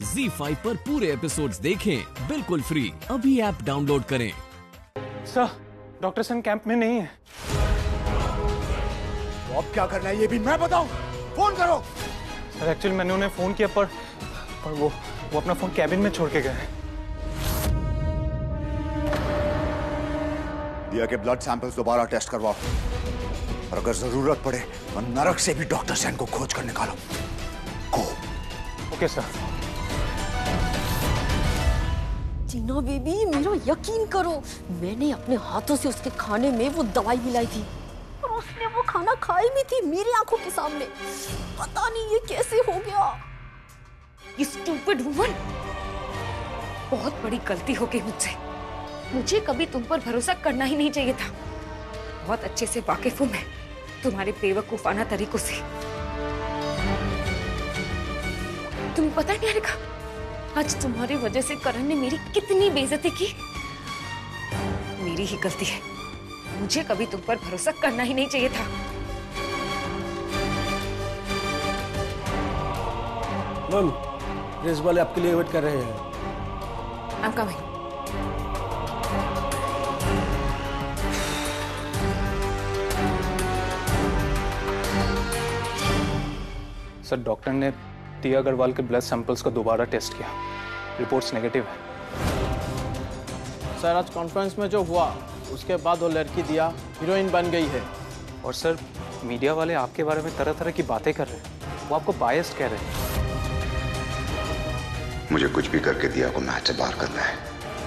ZEE5 पर पूरे episodes देखें बिल्कुल फ्री। अभी ऐप डाउनलोड करें। सर, डॉक्टर सन कैंप में नहीं है। तो अब क्या करना है ये भी मैं बताऊं? फोन करो। सर एक्चुअली मैंने उन्हें फोन किया पर वो अपना फोन कैबिन में छोड़ के गए। दिया के ब्लड सैंपल्स दोबारा टेस्ट करवाओ और अगर जरूरत पड़े तो नरक से भी डॉक्टर सैन को खोज कर निकालो। Go. Okay sir. Tina baby, मेरा यकीन करो, मैंने अपने हाथों से उसके खाने में वो दवाई मिलाई थी और उसने वो खाना खाई भी थी मेरी आंखों के सामने। पता नहीं ये कैसे हो गया। You stupid woman! बहुत बड़ी गलती हो गई मुझसे। मुझे कभी तुम पर भरोसा करना ही नहीं चाहिए था। बहुत अच्छे से वाकिफ हूं मैं तुम्हारे बेवकूफाना तरीकों से। तुम्हें पता नहीं निहारिका, आज तुम्हारी वजह से करण ने मेरी कितनी बेइज्जती की। मेरी ही गलती है। मुझे कभी तुम पर भरोसा करना ही नहीं चाहिए था। मैम, प्रेस वाले आपके लिए वेट कर रहे हैं। I'm coming. सर, डॉक्टर ने दिया अग्रवाल के ब्लड सैंपल्स को दोबारा टेस्ट किया। रिपोर्ट्स नेगेटिव है। सर, आज कॉन्फ्रेंस में जो हुआ उसके बाद वो लड़की दिया हीरोइन बन गई है। और सर, मीडिया वाले आपके बारे में तरह तरह की बातें कर रहे हैं। वो आपको बायस्ड कह रहे हैं। मुझे कुछ भी करके दिया को मैच से बाहर करना है।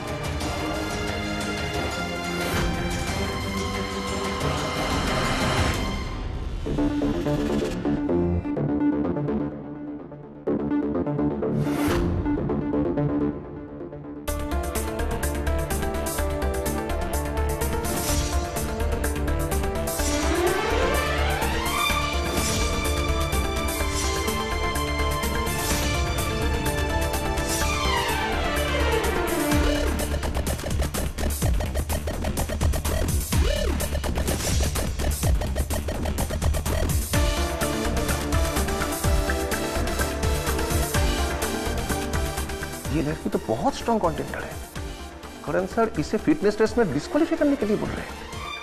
ये लड़की तो बहुत स्ट्रॉन्ग कंटेंटर है। करण सर इसे फिटनेस टेस्ट में डिस्क्वालीफाई करने के लिए बोल रहे हैं।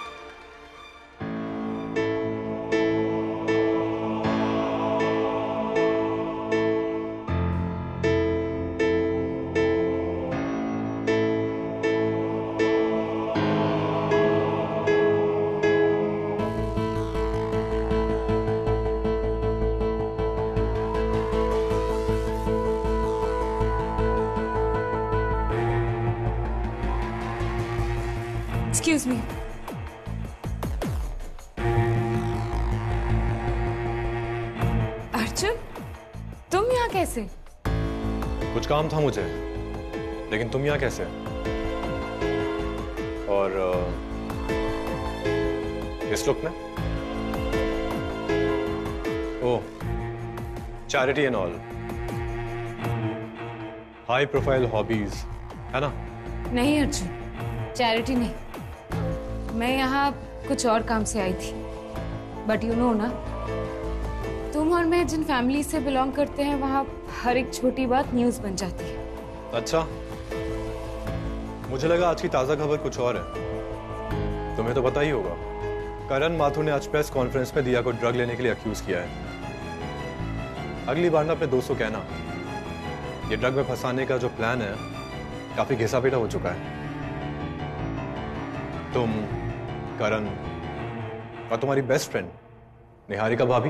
Excuse me. अर्जुन, तुम यहाँ कैसे? कुछ काम था मुझे, लेकिन तुम यहाँ कैसे? और इस लुक में? Oh, charity and all. High profile hobbies है ना? नहीं अर्जुन, चैरिटी नहीं। मैं यहाँ कुछ और काम से आई थी। बट यू नो ना, तुम और मैं जिन फैमिली से बिलोंग करते हैं वहाँ हर एक छोटी बात न्यूज़ बन जाती है। अच्छा, मुझे लगा आज की ताजा खबर कुछ और है। तुम्हें तो पता ही होगा, करण माथुर ने आज प्रेस कॉन्फ्रेंस में दिया को ड्रग लेने के लिए अक्यूज किया है। अगली बार ना अपने दोस्त को कहना, ये ड्रग में फंसाने का जो प्लान है काफी घिसा पीटा हो चुका है। तुम, करण और तुम्हारी बेस्ट फ्रेंड निहारिका भाभी,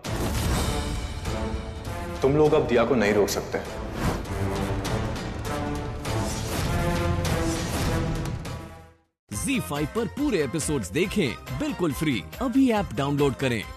तुम लोग अब दिया को नहीं रोक सकते। ZEE5 पर पूरे एपिसोड्स देखें बिल्कुल फ्री। अभी ऐप डाउनलोड करें।